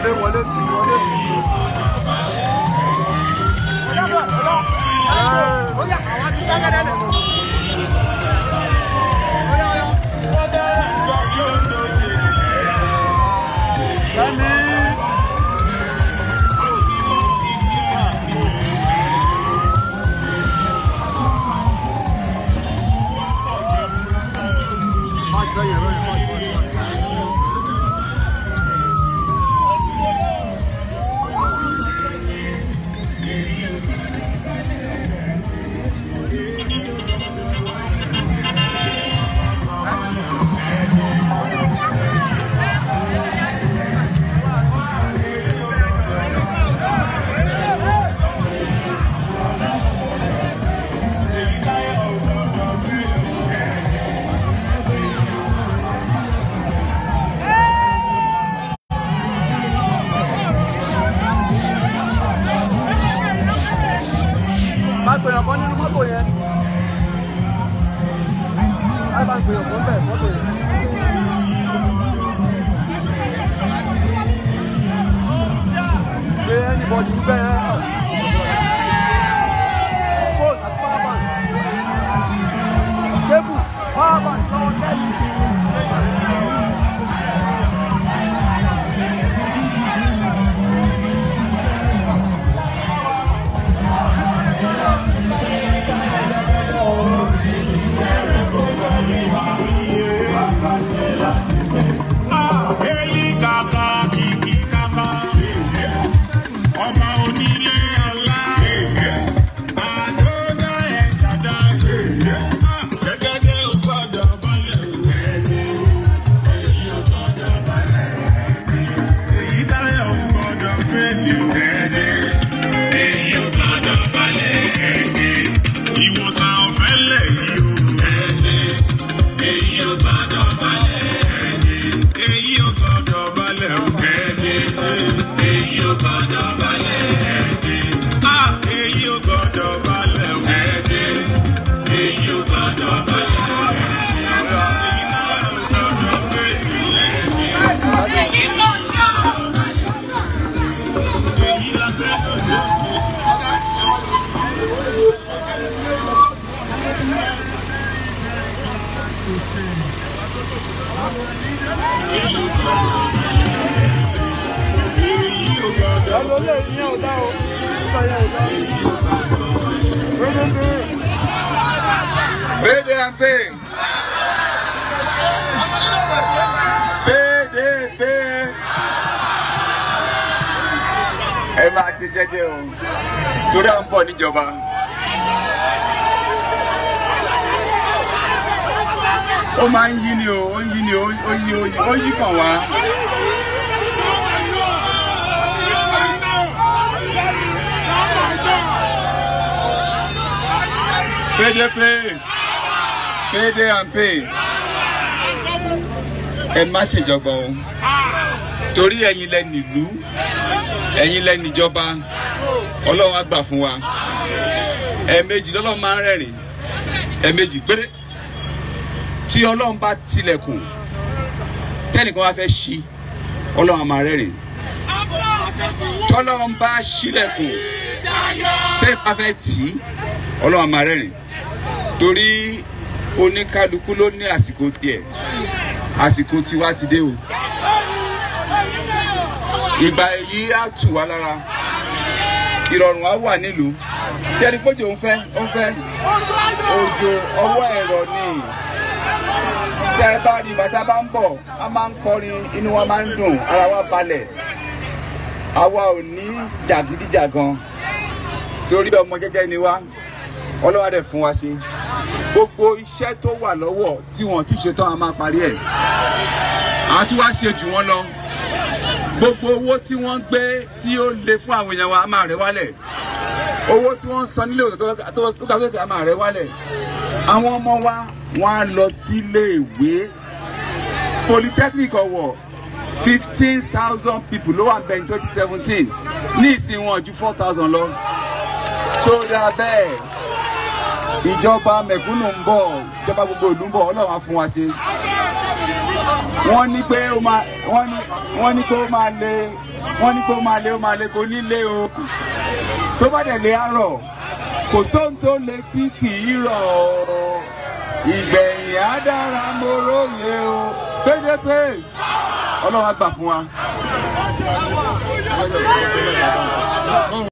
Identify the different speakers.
Speaker 1: ẹ máa ṣe jẹ́jẹ́ o torí à ń bọ̀ níjọba. Ó máa ń yí ni o, ó ń yí ni o, ó yí kàn wá. PDP, pay and pay. Ẹ má ṣèjọba o, torí ẹ̀yin lẹ nílùú, ẹ̀yin lẹ níjọba, Ọlọ́run á gbà fún wa. Ẹ̀ẹ̀mejì lọ́lọ́run máa ń rẹ́rìn, ẹ̀ẹ̀mejì péré. Tí Ọlọ́run bá tilẹ̀kùn, tẹ́nìkan wá fẹ́ ṣí, Ọlọ́run á máa rẹ́rìn. Tọ́lọ́run bá ṣílẹ̀kùn, tẹ́nìkan wá fẹ́ tì í, Ọlọ́run á máa rẹ́rìn. Torí oníkálukú ló ní àsìkò tiẹ̀, àsìkò tiwa ti dé o. Ìgbà èyí á tù wá lára, ìrọ̀rùn á wà nílùú. Tí ẹni pójò ń fẹ́ òjò ọwọ́ ẹ̀rọ ni. Tí ẹ bá rí bàtà bá ń bọ̀, a máa ń kọrin, inú wa máa ń dùn, ara wa balẹ̀. Àwa ò ní jàgídíjàgan torí ọmọ jẹ́jẹ́ ni wá. Ọlọ́run á dẹ̀ fún wa ṣe. Gbogbo iṣẹ́ tó wà lọ́wọ́ tí wọ́n ti ṣe tán a máa parí ẹ̀. A tún wá ṣe jù wọ́n lọ. Gbogbo owó tí wọ́n gbé tí ó le fún àwọn èèyàn wa a máa rẹ̀ wálẹ̀. Owó tí wọ́n san nílé òtò tó kàwé a máa rẹ̀ wálẹ̀. Àwọn ọmọ wa wọ́n á lọ sílé ìwé. Polytechnic ọ̀wọ̀ 15,000 people ló wà bẹ́ẹ̀ ní 2017. Ní ìsìn wọn ju 4,000 lọ. Tó dáa bẹ́ẹ̀. Ìjọba mẹ̀kúnnù ń bọ̀, ìjọba gbogbo ìlú ń bọ̀, Ọlọ́run á fún wa ṣe. Wọ́n ní pé ó máa le wọ́n ní pé ó máa lé kò ní lé o tó bá dẹ̀ lé àárọ̀ kò sóhun tó lé tí kì í rọ̀ ìgbẹ̀yìn á dára mo róye o pédépé Ọlọ́run á gbà fún wa.